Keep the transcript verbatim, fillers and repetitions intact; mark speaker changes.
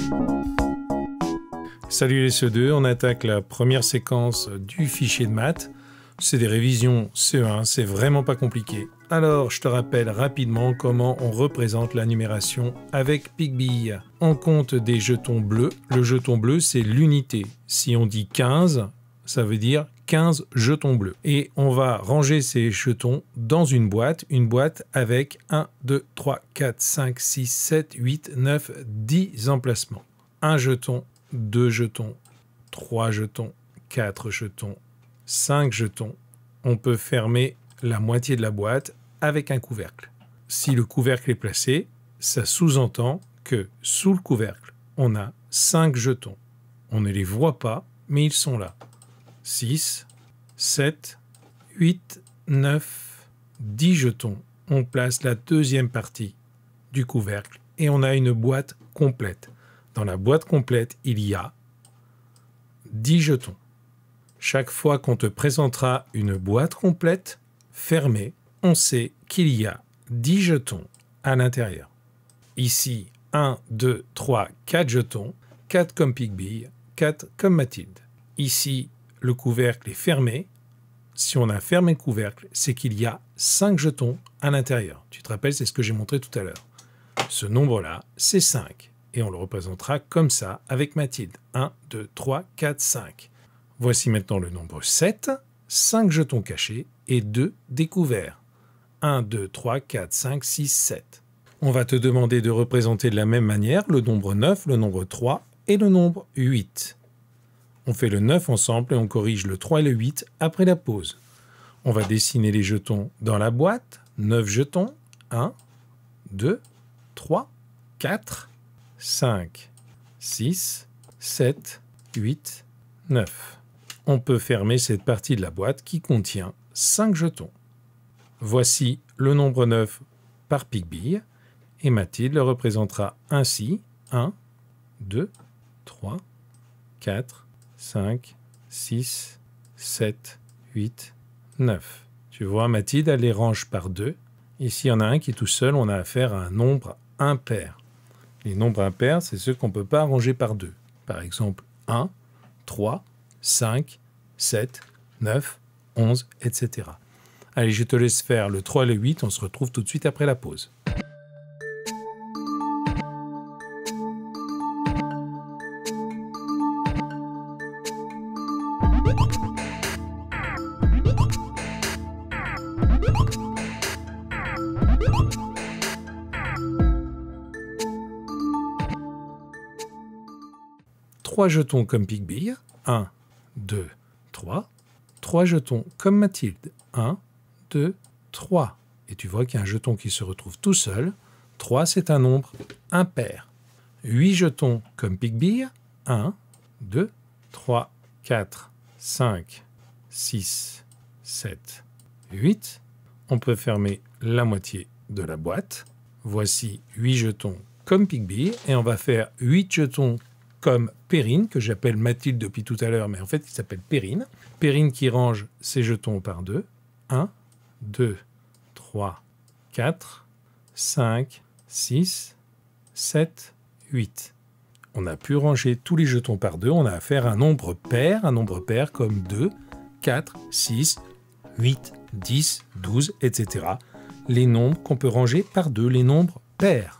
Speaker 1: Salut les C E deux, on attaque la première séquence du fichier de maths. C'est des révisions C E un, c'est vraiment pas compliqué. Alors, je te rappelle rapidement comment on représente la numération avec PicBee. On compte des jetons bleus. Le jeton bleu, c'est l'unité. Si on dit quinze, ça veut dire quinze jetons bleus. Et on va ranger ces jetons dans une boîte, une boîte avec un, deux, trois, quatre, cinq, six, sept, huit, neuf, dix emplacements. Un jeton, deux jetons, trois jetons, quatre jetons, cinq jetons. On peut fermer la moitié de la boîte avec un couvercle. Si le couvercle est placé, ça sous-entend que sous le couvercle, on a cinq jetons. On ne les voit pas, mais ils sont là. six, sept, huit, neuf, dix jetons. On place la deuxième partie du couvercle et on a une boîte complète. Dans la boîte complète, il y a dix jetons. Chaque fois qu'on te présentera une boîte complète, fermée, on sait qu'il y a dix jetons à l'intérieur. Ici, un, deux, trois, quatre jetons, quatre comme PicBee, quatre comme Mathilde. Ici, le couvercle est fermé. Si on a fermé le couvercle, c'est qu'il y a cinq jetons à l'intérieur. Tu te rappelles, c'est ce que j'ai montré tout à l'heure. Ce nombre-là, c'est cinq. Et on le représentera comme ça avec Mathilde. un, deux, trois, quatre, cinq. Voici maintenant le nombre sept, cinq jetons cachés et deux découverts. un, deux, trois, quatre, cinq, six, sept. On va te demander de représenter de la même manière le nombre neuf, le nombre trois et le nombre huit. On fait le neuf ensemble et on corrige le trois et le huit après la pause. On va dessiner les jetons dans la boîte. neuf jetons. un, deux, trois, quatre, cinq, six, sept, huit, neuf. On peut fermer cette partie de la boîte qui contient cinq jetons. Voici le nombre neuf par PicBee et Mathilde le représentera ainsi. un, deux, trois, quatre, cinq, six, sept, huit, neuf. Tu vois, Mathilde, elle les range par deux. Ici, il y en a un qui est tout seul, on a affaire à un nombre impair. Les nombres impairs, c'est ceux qu'on ne peut pas ranger par deux. Par exemple, un, trois, cinq, sept, neuf, onze, et cetera. Allez, je te laisse faire le trois et le huit, on se retrouve tout de suite après la pause. trois jetons comme PicBee, un, deux, trois. trois jetons comme Mathilde, un, deux, trois. Et tu vois qu'il y a un jeton qui se retrouve tout seul. trois, c'est un nombre impair. huit jetons comme PicBee, un, deux, trois, quatre, cinq, six, sept, huit. On peut fermer la moitié de la boîte. Voici huit jetons comme PicBee et on va faire huit jetons comme Perrine, que j'appelle Mathilde depuis tout à l'heure, mais en fait il s'appelle Perrine. Perrine qui range ses jetons par deux. un, deux, trois, quatre, cinq, six, sept, huit. On a pu ranger tous les jetons par deux. On a affaire à un nombre pair, un nombre pair comme deux, quatre, six, huit, dix, douze, et cetera. Les nombres qu'on peut ranger par deux, les nombres pairs.